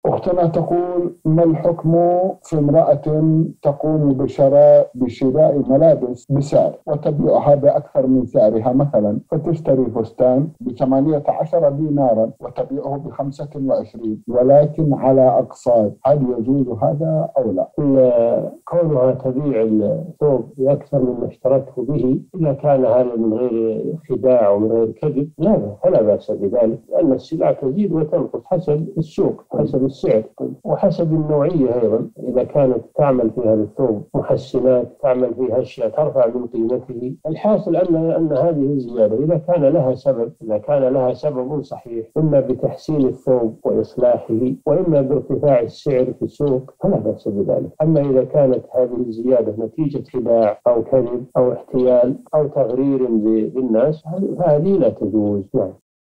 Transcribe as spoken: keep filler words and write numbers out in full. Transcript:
أختنا تقول: ما الحكم في امرأة تقوم بشراء بشراء ملابس بسعر وتبيعها بأكثر من سعرها، مثلا فتشتري فستان بثمانية عشر دينارا وتبيعه بخمسة وعشرين ولكن على أقساط، هل يجوز هذا أو لا؟ كونها تبيع الثوب بأكثر مما اشترته به إذا كان هذا من غير خداع ومن غير كذب لا فلا بأس بذلك، لأن السلع تزيد وتنقص حسب السوق، حسب السعر وحسب النوعية أيضا. إذا كانت تعمل في هذا الثوب محسنات، تعمل فيها أشياء ترفع من قيمته، الحاصل أن أن هذه الزيادة إذا كان لها سبب إذا كان لها سبب صحيح، إما بتحسين الثوب وإصلاحه وإما بارتفاع السعر في السوق، فلا بأس بذلك. أما إذا كانت هذه الزيادة نتيجة خداع أو كذب أو احتيال أو تغرير بالناس، فهذه لا تجوز. نعم.